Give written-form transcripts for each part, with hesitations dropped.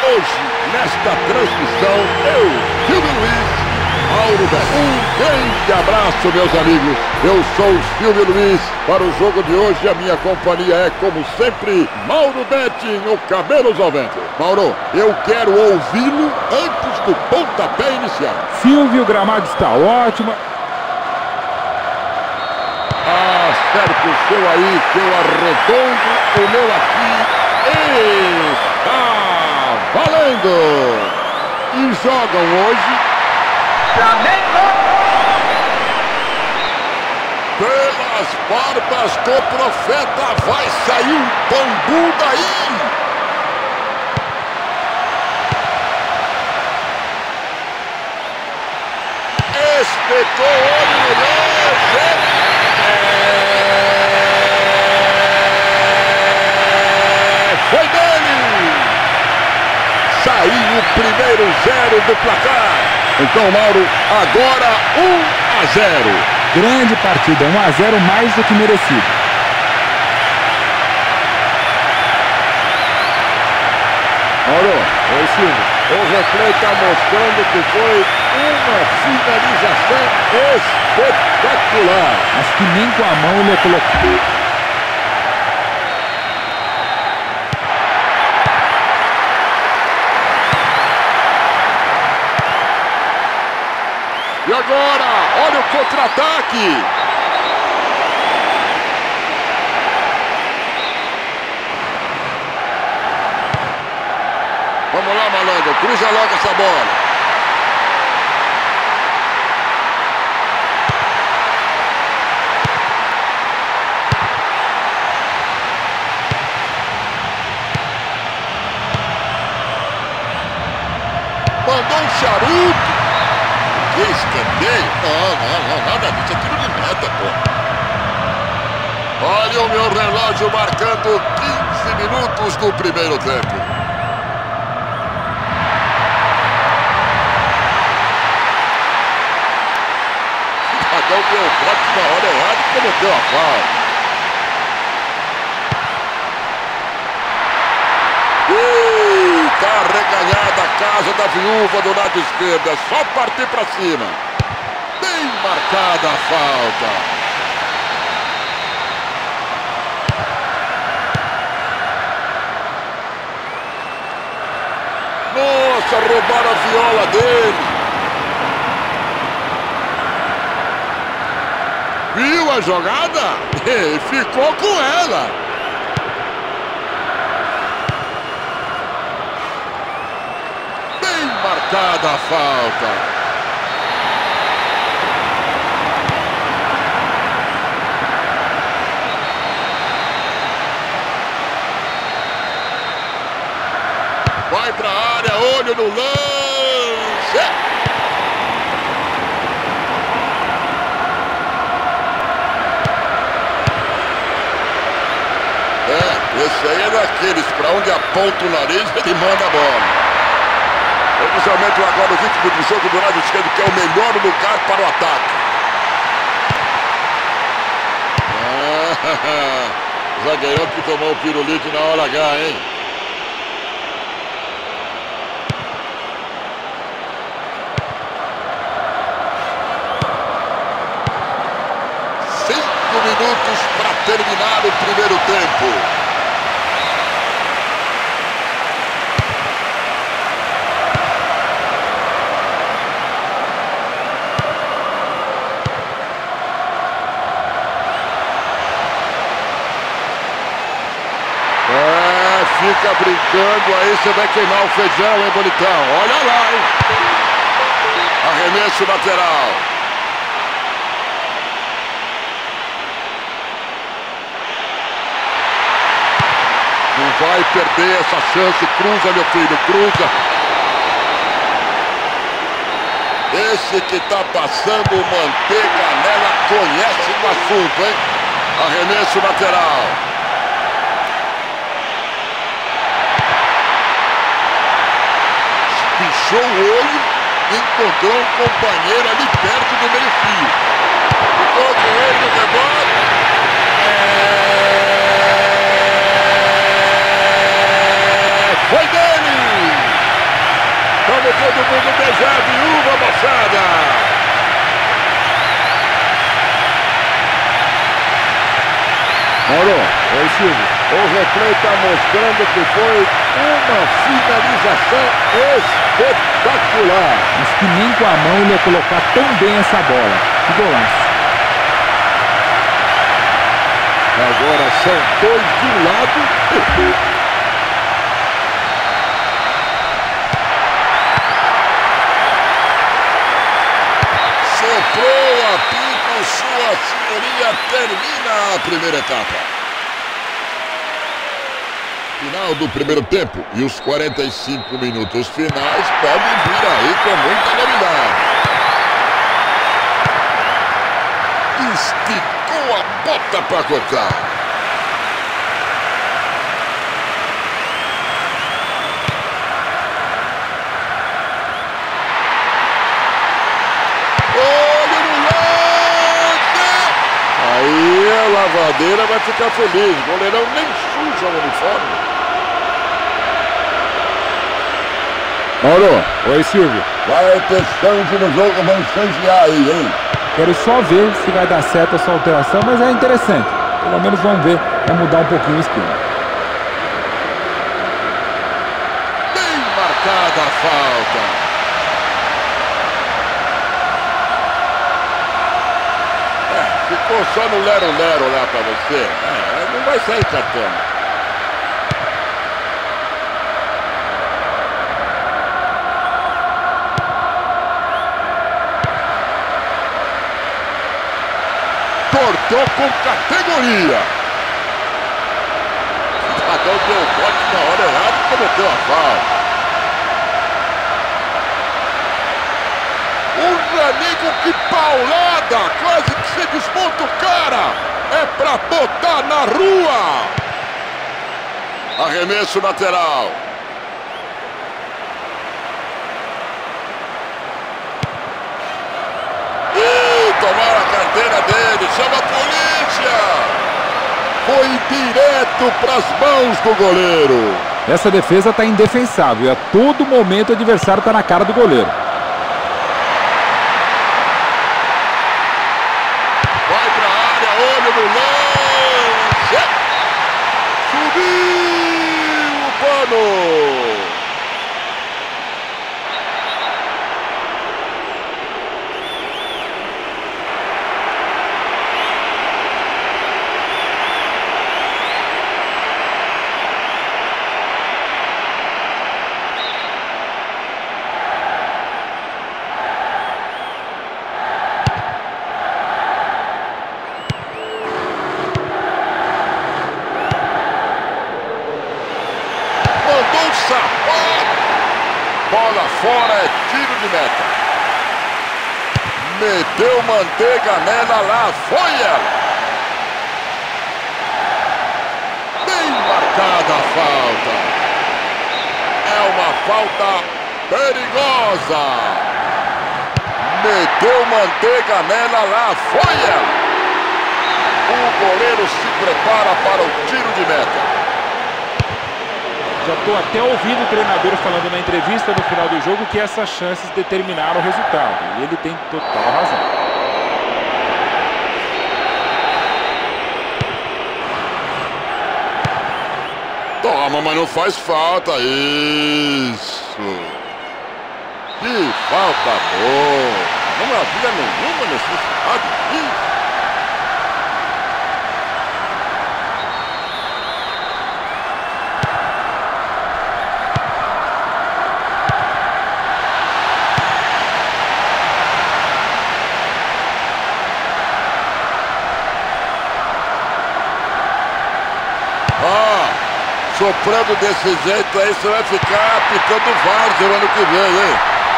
Hoje, nesta transmissão, eu, Silvio Luiz, Mauro Betti. Um grande abraço, meus amigos. Eu sou o Silvio Luiz. Para o jogo de hoje, a minha companhia é, como sempre, Mauro Betti, no Cabelos ao Vento. Mauro, eu quero ouvi-lo antes do pontapé inicial. Silvio, o gramado está ótimo. Acerte o seu aí, que eu arredondo o meu aqui. Está valendo! E jogam hoje Flamengo! Pelas barbas do profeta vai sair um bambu daí! Espetou o olho no lance! Foi dele! Saiu o primeiro 0 do placar. Então, Mauro, agora 1-0. Grande partida, 1-0 mais do que merecido. Mauro, oi Silvio, o replay está mostrando que foi uma finalização espetacular. Acho que nem com a mão ele colocou. E agora, olha o contra-ataque. Vamos lá, malandro, cruza logo essa bola. Mandou um charuto. Que escanteio? Não, nada disso. É tiro de meta, pô. Olha o meu relógio marcando 15 minutos do primeiro tempo. O cidadão deu o bote na hora errada e cometeu a falta. Tá reganhada a casa da viúva do lado esquerdo. É só partir pra cima. Bem marcada a falta. Nossa, roubaram a viola dele. Viu a jogada? E ficou com ela. Marcada a falta. Vai pra área, olho no lance. Esse aí é daqueles pra onde aponta o nariz ele manda a bola. Eles aumentam agora o ritmo do jogo do lado esquerdo, que é o melhor lugar para o ataque. Zagueirão que tomou o pirulito na hora H, hein? Cinco minutos para terminar o primeiro tempo. Fica brincando, aí você vai queimar o feijão, hein, bonitão? Olha lá, hein? Arremesso lateral. Não vai perder essa chance. Cruza, meu filho, cruza. Esse que tá passando manteiga nela conhece o assunto, hein? Arremesso lateral. Pichou o olho, encontrou um companheiro ali perto do meio-fio. Ficou com ele no rebote. Foi dele! Oi, Silvio. O replay está mostrando que foi uma finalização espetacular. Mas que nem com a mão ele ia colocar tão bem essa bola. Que golaço. Agora são dois de um lado. Soprou o apito, sua senhoria, termina a primeira etapa. Final do primeiro tempo e os 45 minutos finais podem vir aí com muita novidade. Esticou a bota para cortar. Olha no lance! Aí a lavadeira vai ficar feliz. O goleirão nem suja o uniforme. Mauro. Oi, Silvio. Vai ter chance no jogo, vão chancear aí, hein? Quero só ver se vai dar certo essa alteração, mas é interessante. Pelo menos vamos ver, vai mudar um pouquinho o esquema. Bem marcada a falta. Ficou só no lero-lero lá pra você. Não vai sair cartão. Cortou com categoria. O cidadão deu o bote na hora errada e cometeu a falta. O Ranigo, que paulada! Quase que você desmonta o cara! É pra botar na rua! Arremesso lateral. Tomaram a carteira dele, chama a polícia! Foi direto pras mãos do goleiro. Essa defesa está indefensável. A todo momento o adversário está na cara do goleiro. Vai pra área, olho no lance! Subiu o pano! Bola fora, é tiro de meta. Meteu manteiga nela, lá foi ela. Bem marcada a falta. É uma falta perigosa. Meteu manteiga nela, lá foi ela. O goleiro se prepara para o tiro de meta. Já estou até ouvindo o treinador falando na entrevista no final do jogo que essas chances determinaram o resultado. E ele tem total razão. Toma, mas não faz falta. Isso. Que falta boa. Não havia nenhuma necessidade disso. Soprando desse jeito aí, você vai ficar apitando várzea ano que vem, hein?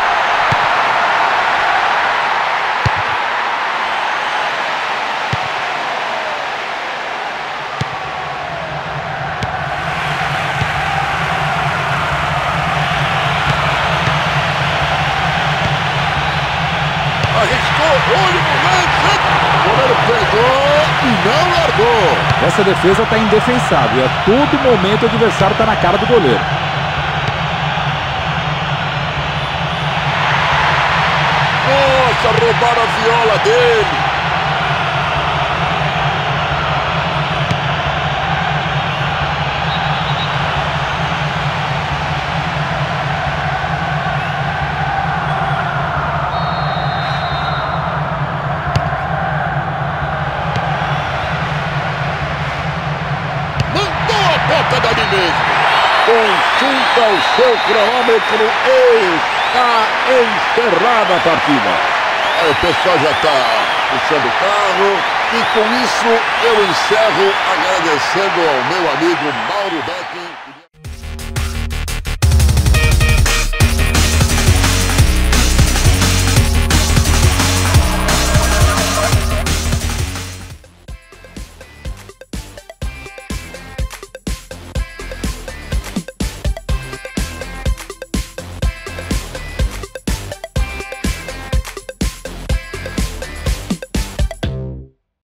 Arriscou, olho no lance. O goleiro pegou e não largou. Essa defesa está indefensável. A todo momento o adversário está na cara do goleiro. Nossa, roubaram a viola dele. seu cronômetro, está encerrada a partida. Aí o pessoal já está puxando o carro e com isso eu encerro agradecendo ao meu amigo Mauro Betti.